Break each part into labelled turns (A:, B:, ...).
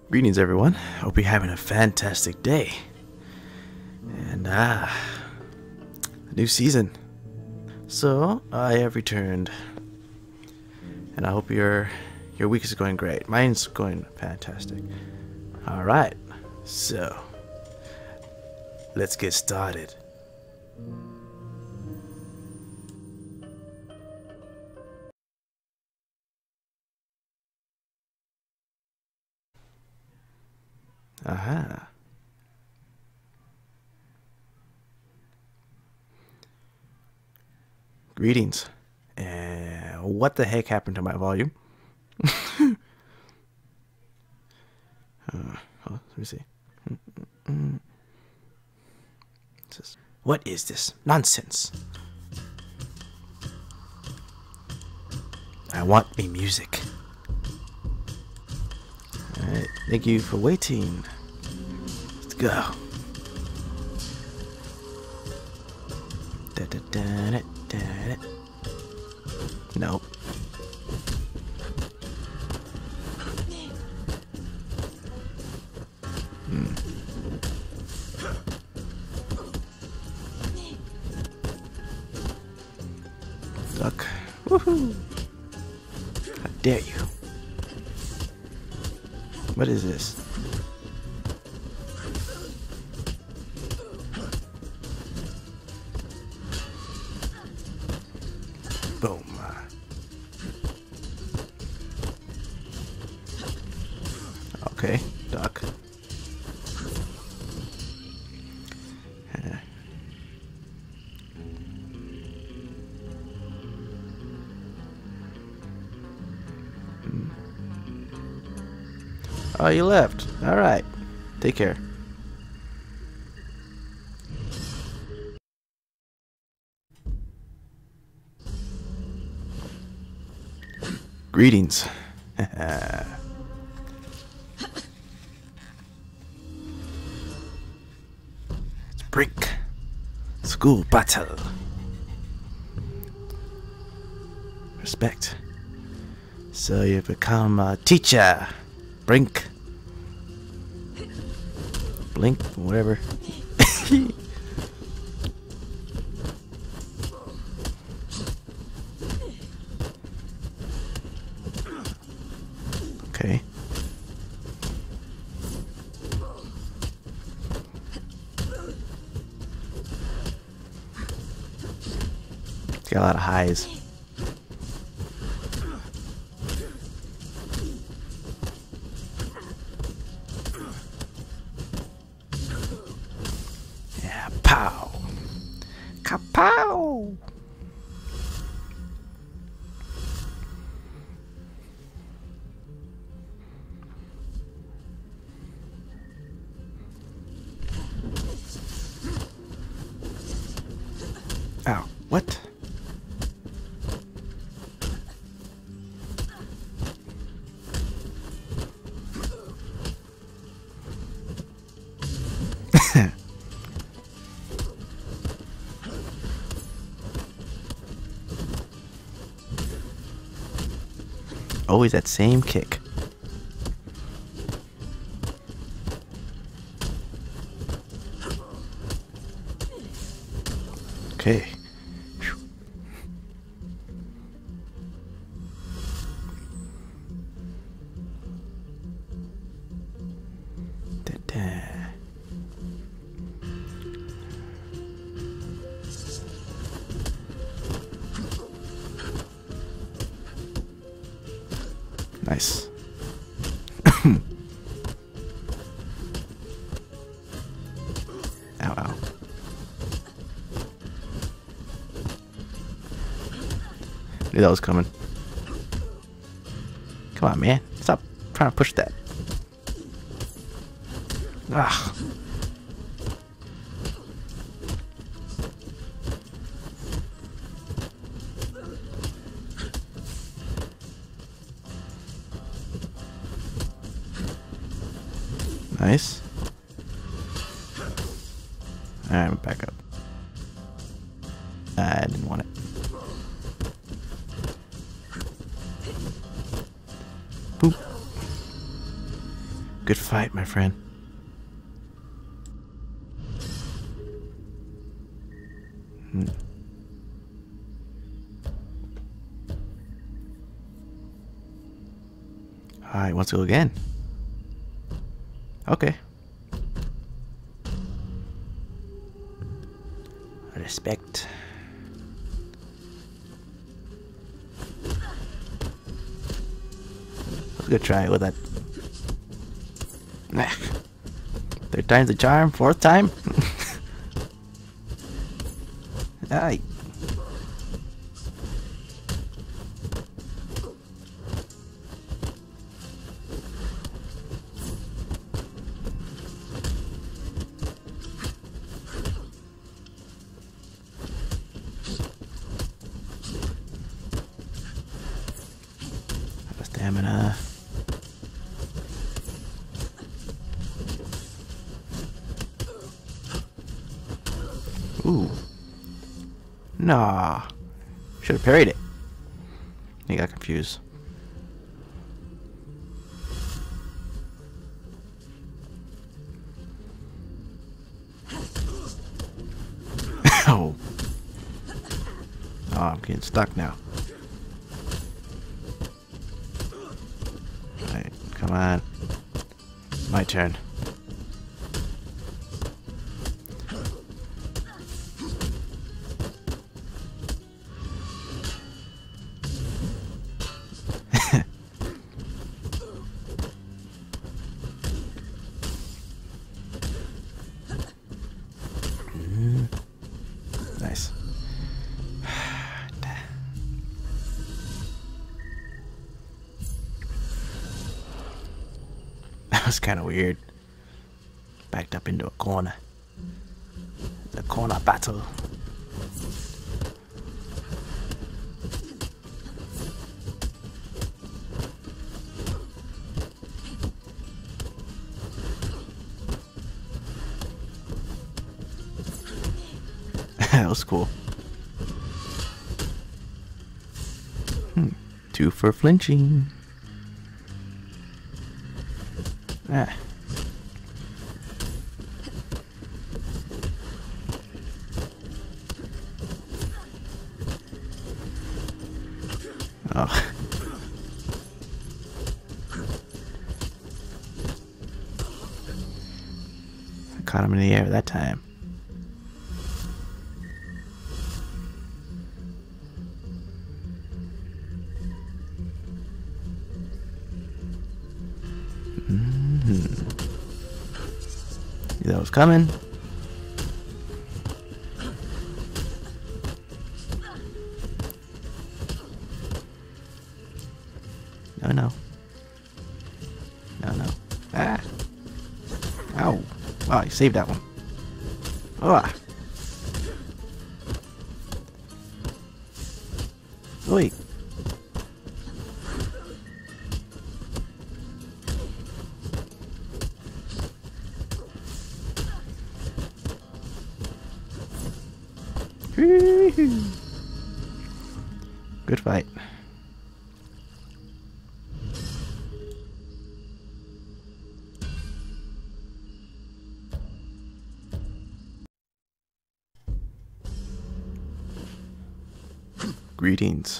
A: Greetings, everyone. Hope you're having a fantastic day. And a new season. So I have returned, and I hope your week is going great. Mine's going fantastic. All right, so let's get started. Aha. Greetings. What the heck happened to my volume? Let me see. What is this nonsense? I want me music. Alright, thank you for waiting. Let's go. Nope. Duck. Woohoo! How dare you? What is this? Boom. Okay, duck. Oh, you left. All right. Take care. Greetings. It's Brink. School battle. Respect. So you've become a teacher. Brink. Blink, whatever. Okay. It's got a lot of highs. Pow! Kapow! Ow, what? Always that same kick. Okay. Nice. Ow, ow. Knew that was coming. Come on, man. Stop trying to push that. Ah. Nice. Alright, I'm back up. I didn't want it. Boop. Good fight, my friend. Alright, wants to go again. Okay. Respect. Let's go try it with that. Third time's the charm, fourth time? Aye. Stamina. Ooh. Nah. Should have parried it. He got confused. Oh. Oh, I'm getting stuck now. Alright, come on. My turn. Nice. That was kind of weird. Backed up into a corner. The corner battle. That was cool. 2 for flinching. Ah. Oh. I caught him in the air that time. Knew that was coming. No, no. No, no. Ah! Ow! Wow, you saved that one. Ah! Wait. Good fight. Greetings.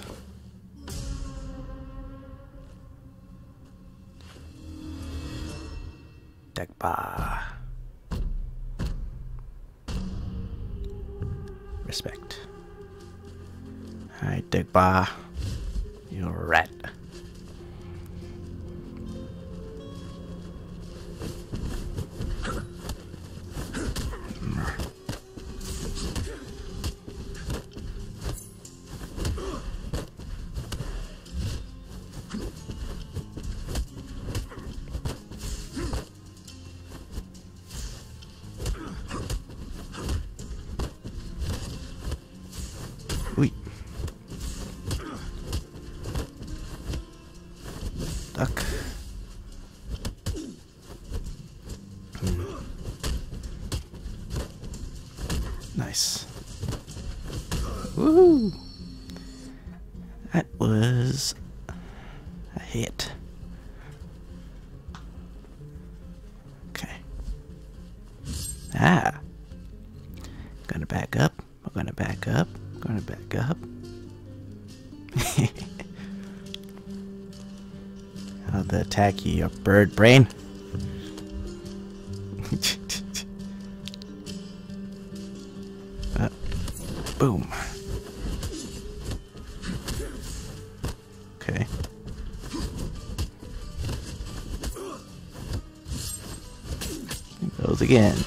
A: Deck bar. Respect. Alright, deck bar. You're a rat. Ui. Duck. Nice. Woohoo! That was a hit. Aha. Gonna back up. We're gonna back up. Gonna back up. How to attack you, bird brain. Boom. Okay. It goes again.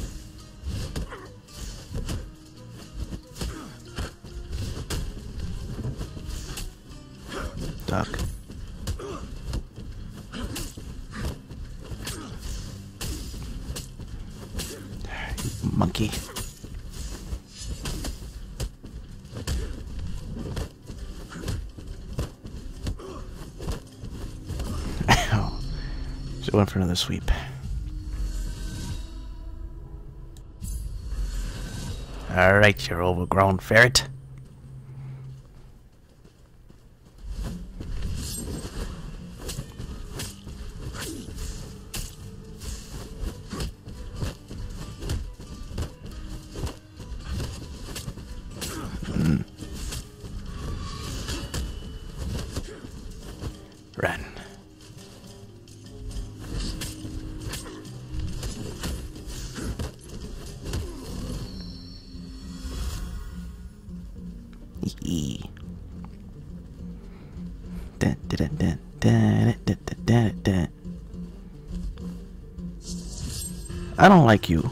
A: Duck. You monkey. Just went for another sweep. Alright, you overgrown ferret. Run. Dun, dun, dun, dun, dun, dun, dun, dun. I don't like you.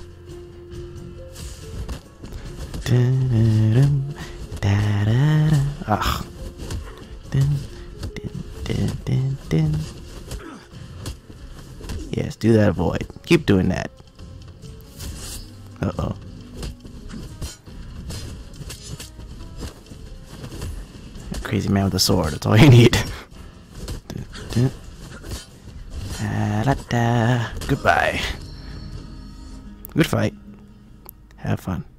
A: Dun, dun, dun, da, da, da. Ugh. Dun, dun, dun, dun, dun. Yes, do that void. Keep doing that. Uh-oh. Crazy man with a sword, that's all you need. Goodbye. Good fight. Have fun.